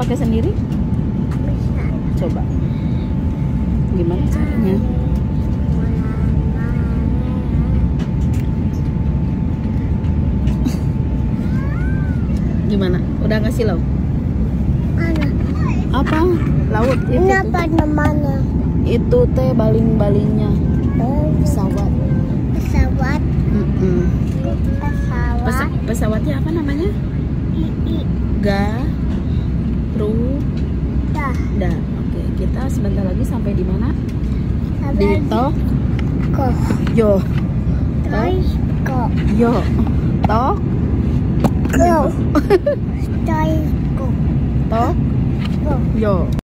pakai sendiri? Bisa. Coba. Gimana caranya? Gimana? Udah ngasih lauk? Mana? Apa? Laut itu. Ini apa namanya? Itu teh baling-balingnya pesawat. Pesawat. Mm-mm. Pesawat. Pesawatnya apa namanya? Garuda. Oke, kita sebentar lagi sampai di mana? Di Tokyo. Yo. Tokyo. Yo. Tok. Tokyo. Tokyo. Tok. Yo.